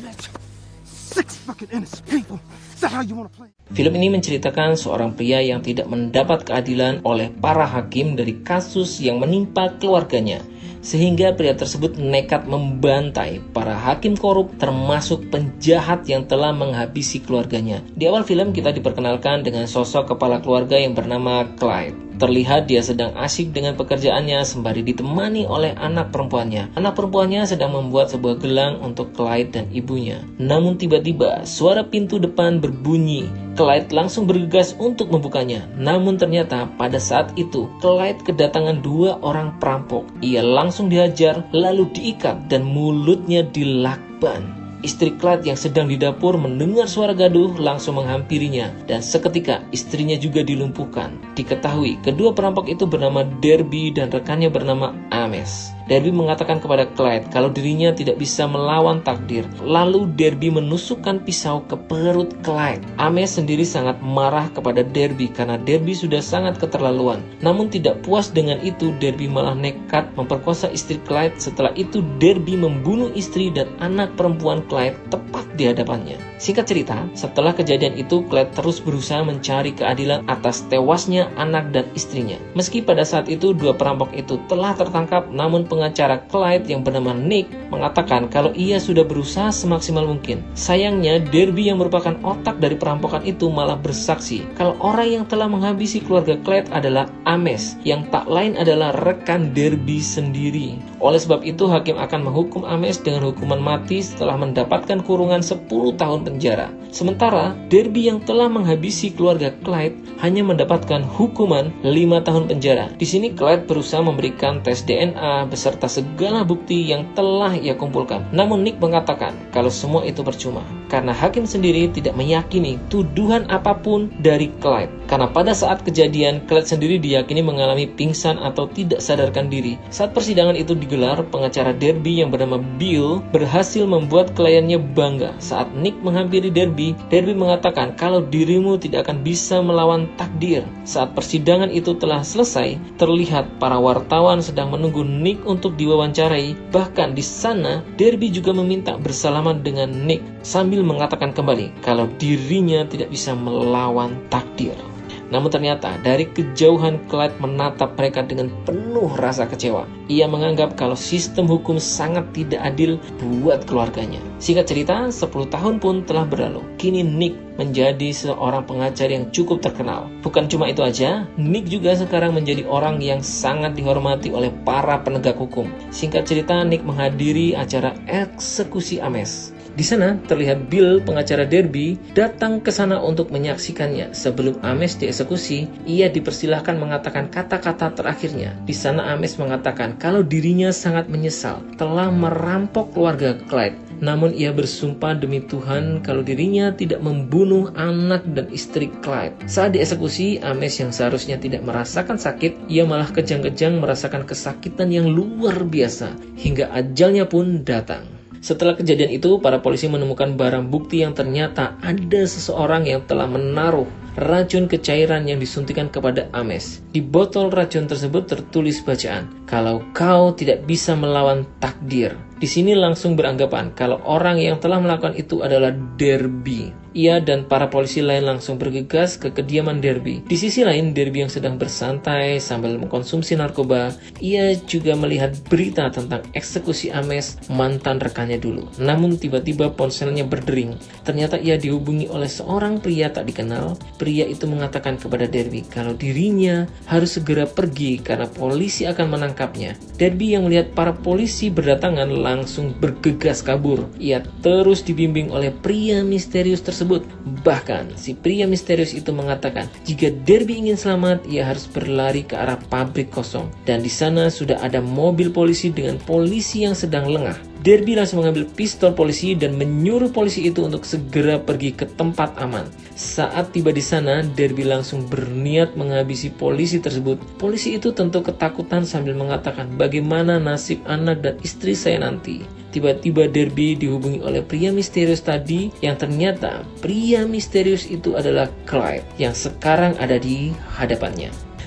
Film ini menceritakan seorang pria yang tidak mendapat keadilan oleh para hakim dari kasus yang menimpa keluarganya, sehingga pria tersebut nekat membantai para hakim korup termasuk penjahat yang telah menghabisi keluarganya. Di awal film kita diperkenalkan dengan sosok kepala keluarga yang bernama Clyde. Terlihat dia sedang asyik dengan pekerjaannya sembari ditemani oleh anak perempuannya. Anak perempuannya sedang membuat sebuah gelang untuk Clyde dan ibunya. Namun tiba-tiba suara pintu depan berbunyi. Clyde langsung bergegas untuk membukanya. Namun ternyata pada saat itu Clyde kedatangan 2 orang perampok. Ia langsung dihajar lalu diikat dan mulutnya dilakban. Istri Clyde yang sedang di dapur mendengar suara gaduh langsung menghampirinya dan seketika istrinya juga dilumpuhkan. Diketahui kedua perampok itu bernama Derby dan rekannya bernama Ames. Derby mengatakan kepada Clyde kalau dirinya tidak bisa melawan takdir. Lalu Derby menusukkan pisau ke perut Clyde. Ames sendiri sangat marah kepada Derby karena Derby sudah sangat keterlaluan. Namun tidak puas dengan itu, Derby malah nekat memperkosa istri Clyde. Setelah itu Derby membunuh istri dan anak perempuan Clyde tepat di hadapannya. Singkat cerita, setelah kejadian itu Clyde terus berusaha mencari keadilan atas tewasnya anak dan istrinya. Meski pada saat itu 2 perampok itu telah tertangkap, namun pengacara Clyde yang bernama Nick mengatakan kalau ia sudah berusaha semaksimal mungkin. Sayangnya Derby yang merupakan otak dari perampokan itu malah bersaksi kalau orang yang telah menghabisi keluarga Clyde adalah Ames, yang tak lain adalah rekan Derby sendiri. Oleh sebab itu hakim akan menghukum Ames dengan hukuman mati setelah mendapatkan kurungan 10 tahun penjara. Sementara Derby yang telah menghabisi keluarga Clyde hanya mendapatkan hukuman 5 tahun penjara. Di sini Clyde berusaha memberikan tes DNA beserta segala bukti yang telah ia kumpulkan. Namun Nick mengatakan kalau semua itu percuma karena hakim sendiri tidak meyakini tuduhan apapun dari Clyde. Karena pada saat kejadian Clyde sendiri diyakini mengalami pingsan atau tidak sadarkan diri. Saat persidangan itu digelar, pengacara Derby yang bernama Bill berhasil membuat kliennya bangga. Saat Nick menghampiri Derby, Derby mengatakan kalau dirimu tidak akan bisa melawan takdir. Saat persidangan itu telah selesai, terlihat para wartawan sedang menunggu Nick untuk diwawancarai. Bahkan di sana, Derby juga meminta bersalaman dengan Nick sambil mengatakan kembali kalau dirinya tidak bisa melawan takdir. Namun ternyata dari kejauhan Clyde menatap mereka dengan penuh rasa kecewa. Ia menganggap kalau sistem hukum sangat tidak adil buat keluarganya. Singkat cerita, 10 tahun pun telah berlalu. Kini Nick menjadi seorang pengacara yang cukup terkenal. Bukan cuma itu aja, Nick juga sekarang menjadi orang yang sangat dihormati oleh para penegak hukum. Singkat cerita, Nick menghadiri acara eksekusi Ames. Di sana terlihat Bill, pengacara Derby, datang ke sana untuk menyaksikannya. Sebelum Ames dieksekusi, ia dipersilahkan mengatakan kata-kata terakhirnya. Di sana Ames mengatakan kalau dirinya sangat menyesal telah merampok keluarga Clyde. Namun ia bersumpah demi Tuhan kalau dirinya tidak membunuh anak dan istri Clyde. Saat dieksekusi, Ames yang seharusnya tidak merasakan sakit, ia malah kejang-kejang merasakan kesakitan yang luar biasa hingga ajalnya pun datang. Setelah kejadian itu, para polisi menemukan barang bukti yang ternyata ada seseorang yang telah menaruh racun kecairan yang disuntikan kepada Ames. Di botol racun tersebut tertulis bacaan, kalau kau tidak bisa melawan takdir. Di sini langsung beranggapan kalau orang yang telah melakukan itu adalah Derby. Ia dan para polisi lain langsung bergegas ke kediaman Derby. Di sisi lain, Derby yang sedang bersantai sambil mengkonsumsi narkoba, ia juga melihat berita tentang eksekusi Ames, mantan rekannya dulu. Namun tiba-tiba ponselnya berdering. Ternyata ia dihubungi oleh seorang pria tak dikenal. Pria itu mengatakan kepada Derby kalau dirinya harus segera pergi karena polisi akan menangkapnya. Derby yang melihat para polisi berdatangan langsung bergegas kabur. Ia terus dibimbing oleh pria misterius tersebut. Bahkan si pria misterius itu mengatakan jika Derby ingin selamat, ia harus berlari ke arah pabrik kosong. Dan di sana sudah ada mobil polisi dengan polisi yang sedang lengah. Derby langsung mengambil pistol polisi dan menyuruh polisi itu untuk segera pergi ke tempat aman. Saat tiba di sana, Derby langsung berniat menghabisi polisi tersebut. Polisi itu tentu ketakutan sambil mengatakan bagaimana nasib anak dan istri saya nanti. Tiba-tiba Derby dihubungi oleh pria misterius tadi yang ternyata pria misterius itu adalah Clyde yang sekarang ada di hadapannya.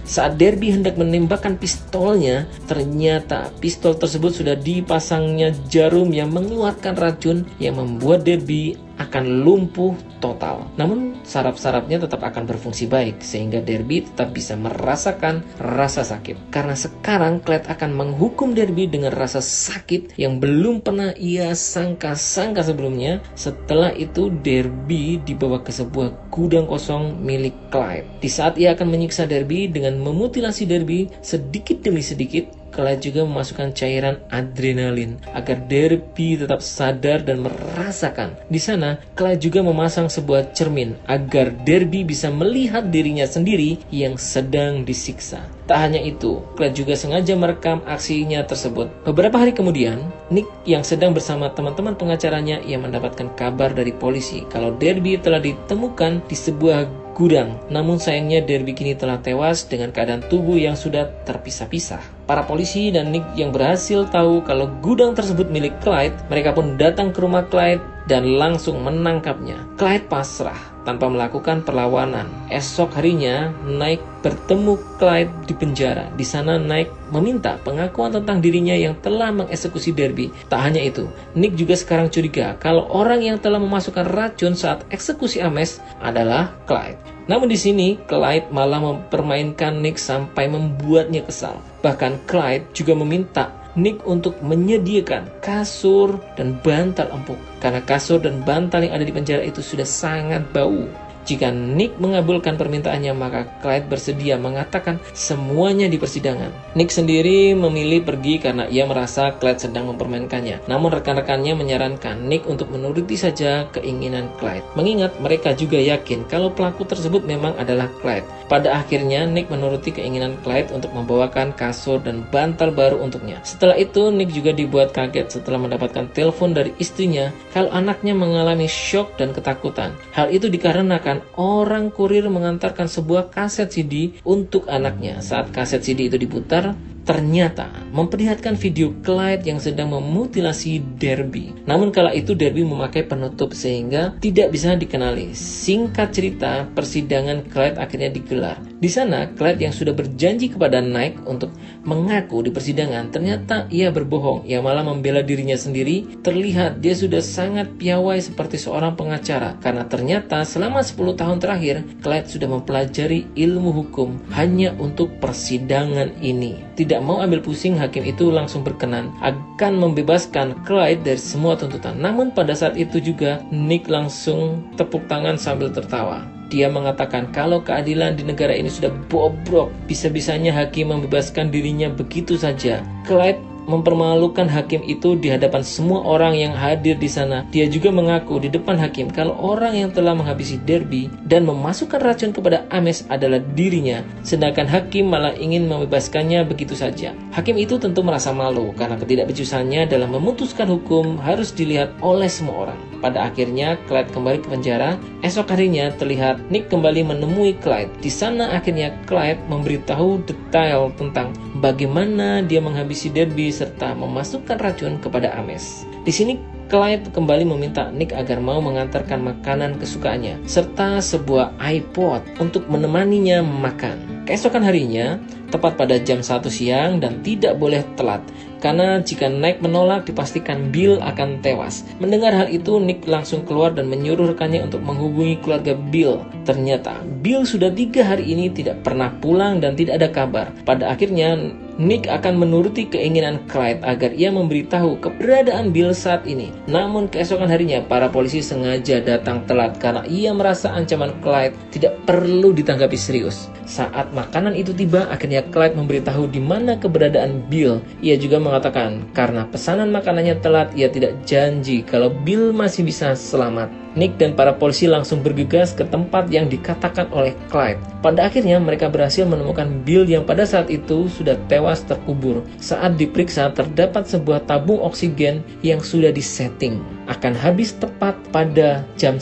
Saat Derby hendak menembakkan pistolnya, ternyata pistol tersebut sudah dipasangnya jarum yang mengeluarkan racun yang membuat Derby akan lumpuh total. Namun saraf-sarafnya tetap akan berfungsi baik sehingga Derby tetap bisa merasakan rasa sakit. Karena sekarang Clyde akan menghukum Derby dengan rasa sakit yang belum pernah ia sangka-sangka sebelumnya. Setelah itu Derby dibawa ke sebuah gudang kosong milik Clyde. Di saat ia akan menyiksa Derby dengan memutilasi Derby sedikit demi sedikit, Clyde juga memasukkan cairan adrenalin agar Derby tetap sadar dan merasakan. Di sana, Clyde juga memasang sebuah cermin agar Derby bisa melihat dirinya sendiri yang sedang disiksa. Tak hanya itu, Clyde juga sengaja merekam aksinya tersebut. Beberapa hari kemudian, Nick yang sedang bersama teman-teman pengacaranya ia mendapatkan kabar dari polisi kalau Derby telah ditemukan di sebuah gudang. Namun sayangnya Derby kini telah tewas dengan keadaan tubuh yang sudah terpisah-pisah. Para polisi dan Nick yang berhasil tahu kalau gudang tersebut milik Clyde, mereka pun datang ke rumah Clyde dan langsung menangkapnya. Clyde pasrah tanpa melakukan perlawanan. Esok harinya, Nick bertemu Clyde di penjara. Di sana Nick meminta pengakuan tentang dirinya yang telah mengeksekusi Derby. Tak hanya itu, Nick juga sekarang curiga kalau orang yang telah memasukkan racun saat eksekusi Ames adalah Clyde. Namun di sini Clyde malah mempermainkan Nick sampai membuatnya kesal. Bahkan Clyde juga meminta Nick untuk menyediakan kasur dan bantal empuk karena kasur dan bantal yang ada di penjara itu sudah sangat bau. Jika Nick mengabulkan permintaannya, maka Clyde bersedia mengatakan semuanya di persidangan. Nick sendiri memilih pergi karena ia merasa Clyde sedang mempermainkannya. Namun rekan-rekannya menyarankan Nick untuk menuruti saja keinginan Clyde, mengingat mereka juga yakin kalau pelaku tersebut memang adalah Clyde. Pada akhirnya Nick menuruti keinginan Clyde untuk membawakan kasur dan bantal baru untuknya. Setelah itu Nick juga dibuat kaget setelah mendapatkan telepon dari istrinya kalau anaknya mengalami syok dan ketakutan. Hal itu dikarenakan orang kurir mengantarkan sebuah kaset CD untuk anaknya. Saat kaset CD itu diputar, ternyata memperlihatkan video Clyde yang sedang memutilasi Derby. Namun kala itu Derby memakai penutup sehingga tidak bisa dikenali. Singkat cerita, persidangan Clyde akhirnya digelar. Di sana, Clyde yang sudah berjanji kepada Nick untuk mengaku di persidangan, ternyata ia berbohong. Ia malah membela dirinya sendiri. Terlihat dia sudah sangat piawai seperti seorang pengacara. Karena ternyata selama 10 tahun terakhir, Clyde sudah mempelajari ilmu hukum hanya untuk persidangan ini. Tidak mau ambil pusing, hakim itu langsung berkenan akan membebaskan Clyde dari semua tuntutan. Namun pada saat itu juga Nick langsung tepuk tangan sambil tertawa. Dia mengatakan kalau keadilan di negara ini sudah bobrok. Bisa-bisanya hakim membebaskan dirinya begitu saja. Clyde mempermalukan hakim itu di hadapan semua orang yang hadir di sana. Dia juga mengaku di depan hakim kalau orang yang telah menghabisi Derby dan memasukkan racun kepada Ames adalah dirinya, sedangkan hakim malah ingin membebaskannya begitu saja. Hakim itu tentu merasa malu karena ketidakbecusannya dalam memutuskan hukum harus dilihat oleh semua orang. Pada akhirnya Clyde kembali ke penjara. Esok harinya terlihat Nick kembali menemui Clyde. Di sana akhirnya Clyde memberitahu detail tentang bagaimana dia menghabisi Derby serta memasukkan racun kepada Ames. Di sini Clyde kembali meminta Nick agar mau mengantarkan makanan kesukaannya serta sebuah iPod untuk menemaninya makan. Keesokan harinya, tepat pada jam 1 siang dan tidak boleh telat, karena jika Nick menolak dipastikan Bill akan tewas. Mendengar hal itu, Nick langsung keluar dan menyuruh rekannya untuk menghubungi keluarga Bill. Ternyata Bill sudah 3 hari ini tidak pernah pulang dan tidak ada kabar. Pada akhirnya Nick akan menuruti keinginan Clyde agar ia memberitahu keberadaan Bill saat ini. Namun keesokan harinya para polisi sengaja datang telat karena ia merasa ancaman Clyde tidak perlu ditanggapi serius. Saat makanan itu tiba, akhirnya Clyde memberitahu di mana keberadaan Bill. Ia juga mengatakan karena pesanan makanannya telat, ia tidak janji kalau Bill masih bisa selamat. Nick dan para polisi langsung bergegas ke tempat yang dikatakan oleh Clyde. Pada akhirnya mereka berhasil menemukan Bill yang pada saat itu sudah tewas terkubur. Saat diperiksa terdapat sebuah tabung oksigen yang sudah disetting akan habis tepat pada jam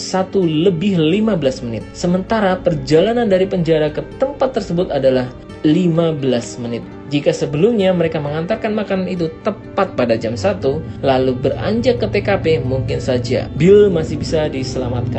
1:15 menit. Sementara perjalanan dari penjara ke tempat tersebut adalah 15 menit. Jika sebelumnya mereka mengantarkan makanan itu tepat pada jam 1, lalu beranjak ke TKP, mungkin saja Bill masih bisa diselamatkan.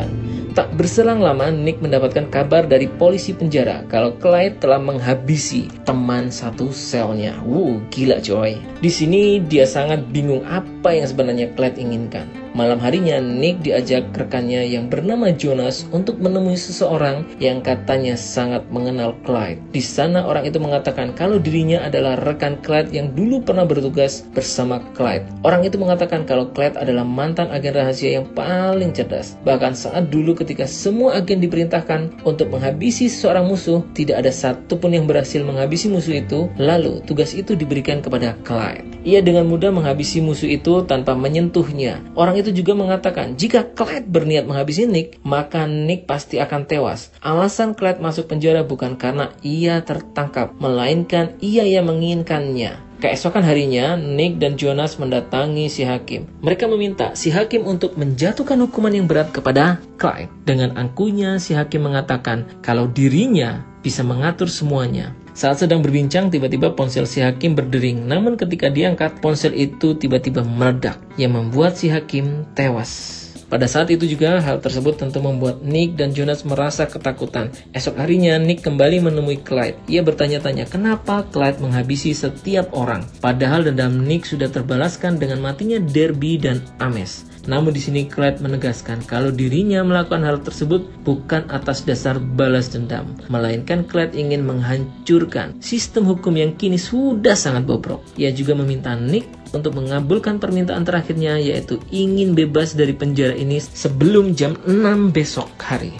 Tak berselang lama, Nick mendapatkan kabar dari polisi penjara kalau Clyde telah menghabisi teman satu selnya. Gila coy. Di sini dia sangat bingung apa yang sebenarnya Clyde inginkan. Malam harinya, Nick diajak rekannya yang bernama Jonas untuk menemui seseorang yang katanya sangat mengenal Clyde. Di sana orang itu mengatakan kalau dirinya adalah rekan Clyde yang dulu pernah bertugas bersama Clyde. Orang itu mengatakan kalau Clyde adalah mantan agen rahasia yang paling cerdas. Bahkan saat dulu ketika semua agen diperintahkan untuk menghabisi seorang musuh, tidak ada satupun yang berhasil menghabisi musuh itu. Lalu tugas itu diberikan kepada Clyde. Ia dengan mudah menghabisi musuh itu tanpa menyentuhnya. Orang itu juga mengatakan jika Clyde berniat menghabisi Nick, maka Nick pasti akan tewas. Alasan Clyde masuk penjara bukan karena ia tertangkap, melainkan ia yang menginginkannya. Keesokan harinya, Nick dan Jonas mendatangi si hakim. Mereka meminta si hakim untuk menjatuhkan hukuman yang berat kepada Clyde. Dengan angkuhnya, si hakim mengatakan kalau dirinya bisa mengatur semuanya. Saat sedang berbincang, tiba-tiba ponsel si hakim berdering. Namun ketika diangkat, ponsel itu tiba-tiba meledak, yang membuat si hakim tewas. Pada saat itu juga, hal tersebut tentu membuat Nick dan Jonas merasa ketakutan. Esok harinya, Nick kembali menemui Clyde. Ia bertanya-tanya kenapa Clyde menghabisi setiap orang. Padahal dendam Nick sudah terbalaskan dengan matinya Derby dan Ames. Namun di sini Clyde menegaskan kalau dirinya melakukan hal tersebut bukan atas dasar balas dendam, melainkan Clyde ingin menghancurkan sistem hukum yang kini sudah sangat bobrok. Ia juga meminta Nick untuk mengabulkan permintaan terakhirnya, yaitu ingin bebas dari penjara ini sebelum jam 6 besok hari.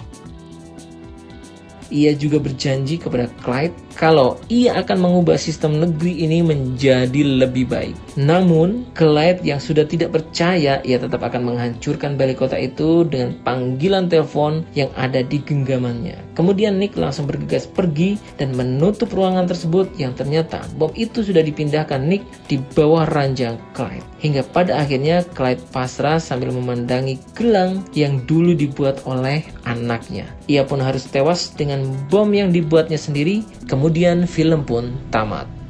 Ia juga berjanji kepada Clyde kalau ia akan mengubah sistem negeri ini menjadi lebih baik. Namun, Clyde yang sudah tidak percaya, ia tetap akan menghancurkan balai kota itu dengan panggilan telepon yang ada di genggamannya. Kemudian Nick langsung bergegas pergi dan menutup ruangan tersebut yang ternyata bom itu sudah dipindahkan Nick di bawah ranjang Clyde. Hingga pada akhirnya Clyde pasrah sambil memandangi gelang yang dulu dibuat oleh anaknya. Ia pun harus tewas dengan bom yang dibuatnya sendiri. Kemudian film pun tamat.